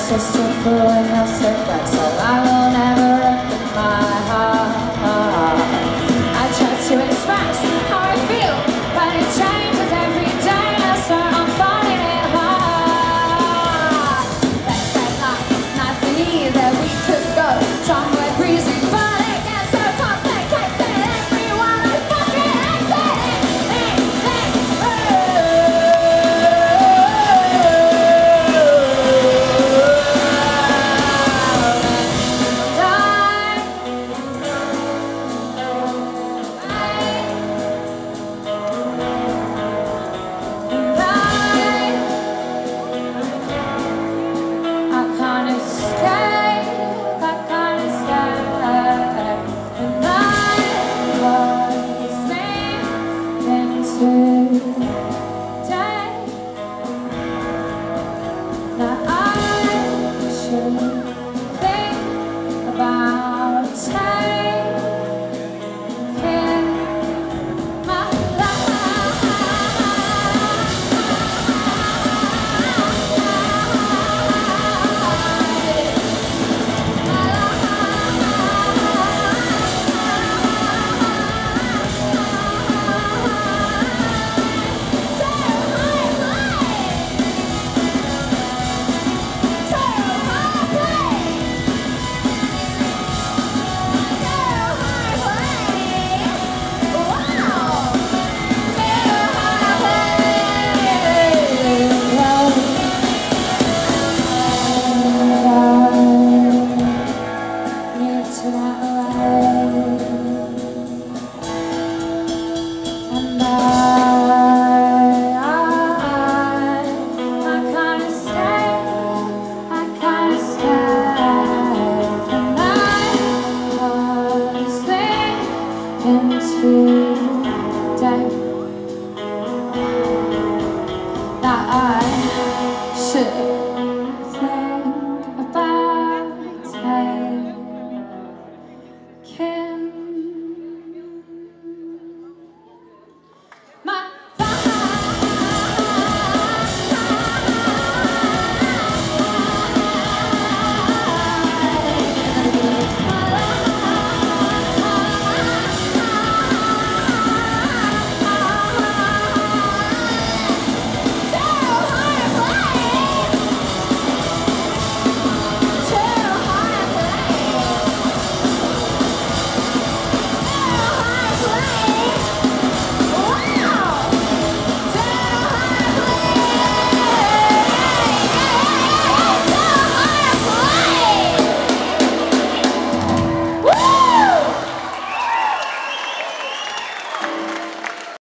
sister fooling us at that, so I will never open my heart. I try to express how I feel, but it changes every day, so I'm finding it hard. They say life nice and easy, we could go somewhere breezy, but it gets so complicated. Everyone I fucking hate it. That I should